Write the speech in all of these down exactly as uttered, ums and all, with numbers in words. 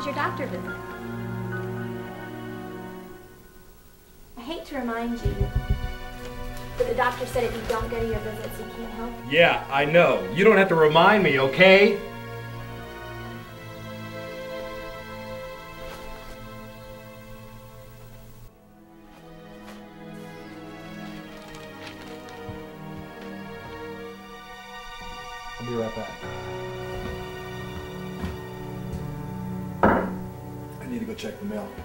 your doctor visit? I hate to remind you, but the doctor said if you don't go to your visits, he can't help you. Yeah, I know. You don't have to remind me, okay? I'll be right back. I need to go check the mail.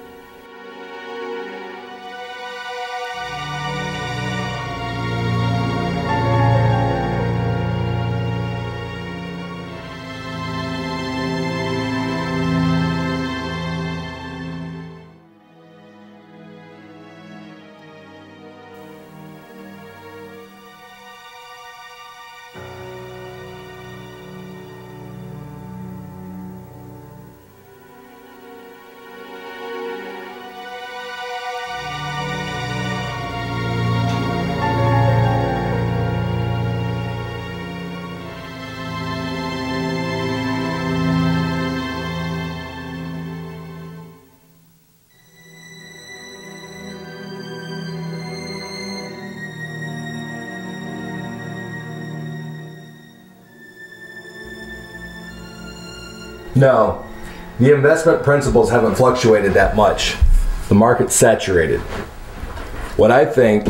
No, the investment principles haven't fluctuated that much. The market's saturated. What I think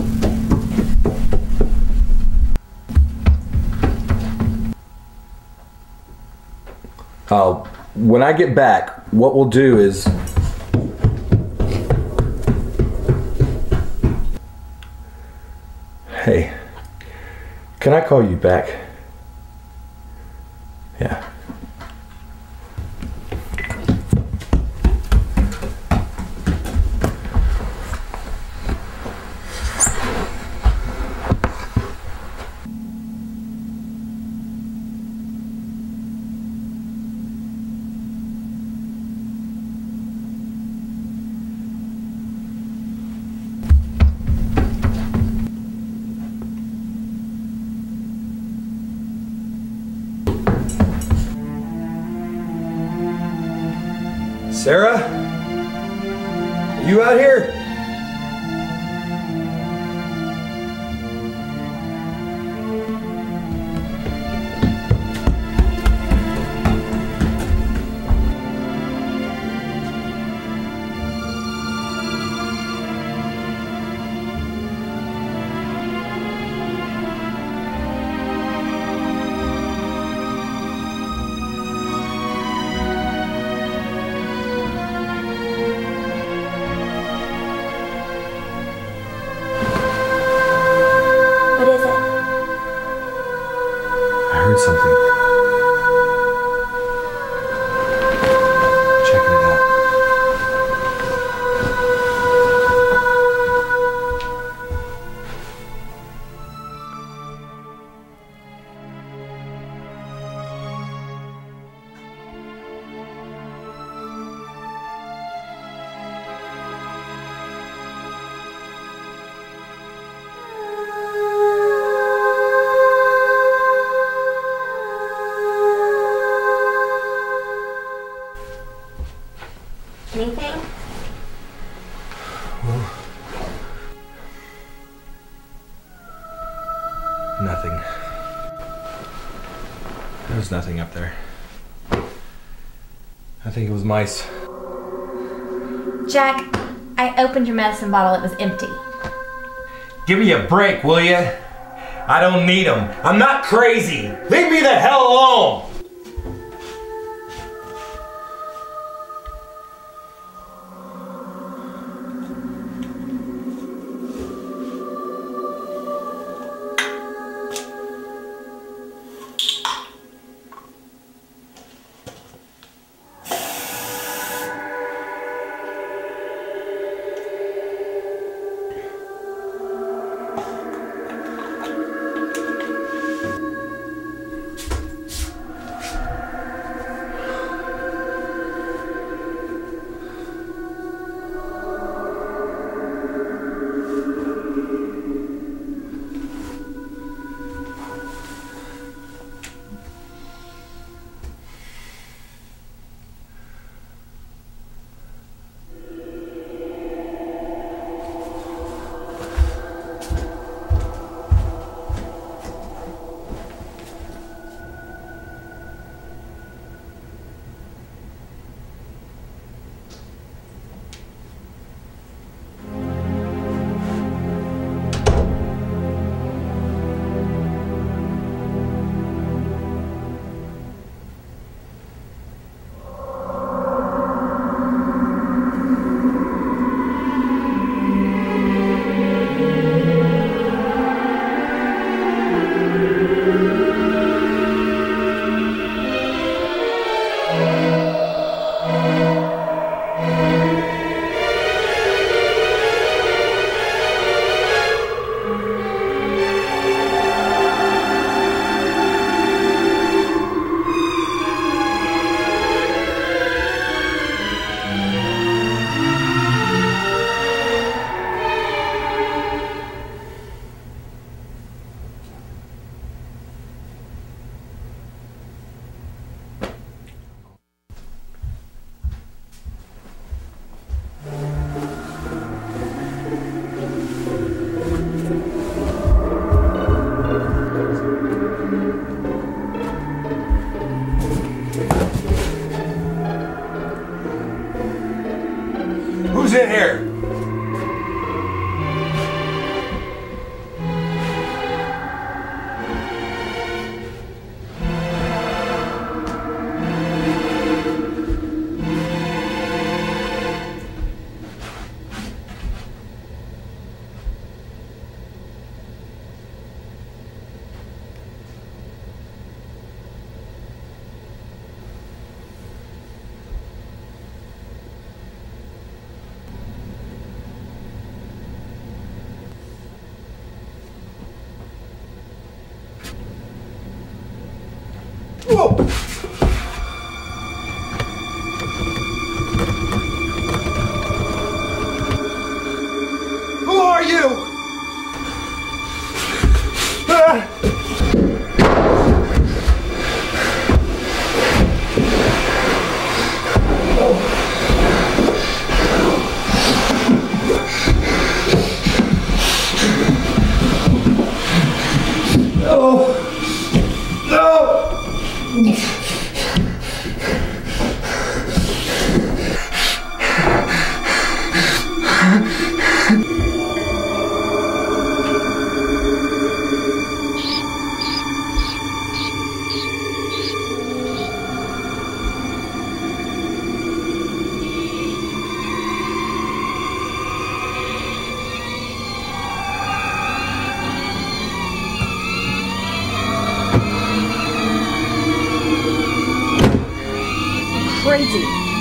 uh, when I get back, what we'll do is hey, can I call you back? Yeah. Sarah? Are you out here? Something. Checking it out. Anything? Well, nothing. There's nothing up there. I think it was mice. Jack, I opened your medicine bottle. It was empty. Give me a break, will you? I don't need them. I'm not crazy. Leave me the hell alone. crazy.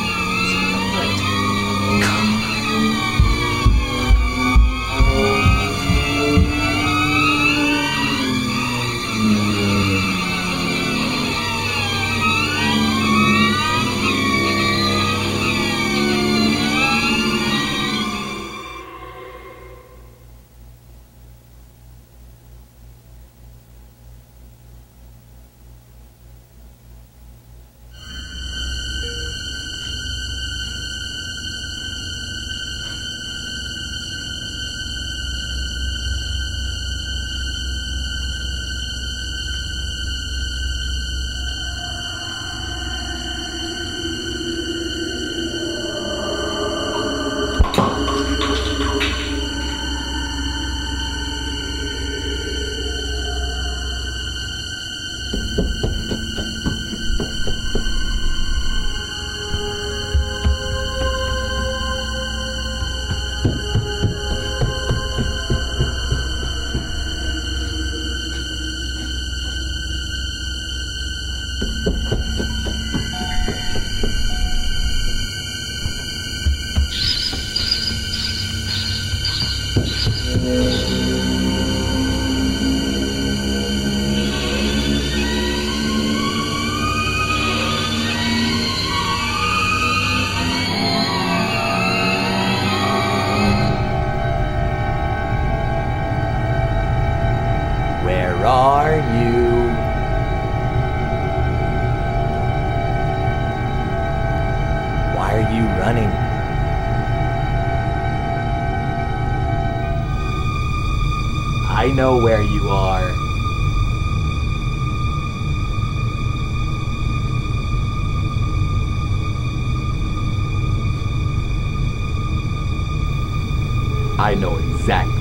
Where are you? Why are you running? I know where you are. I know exactly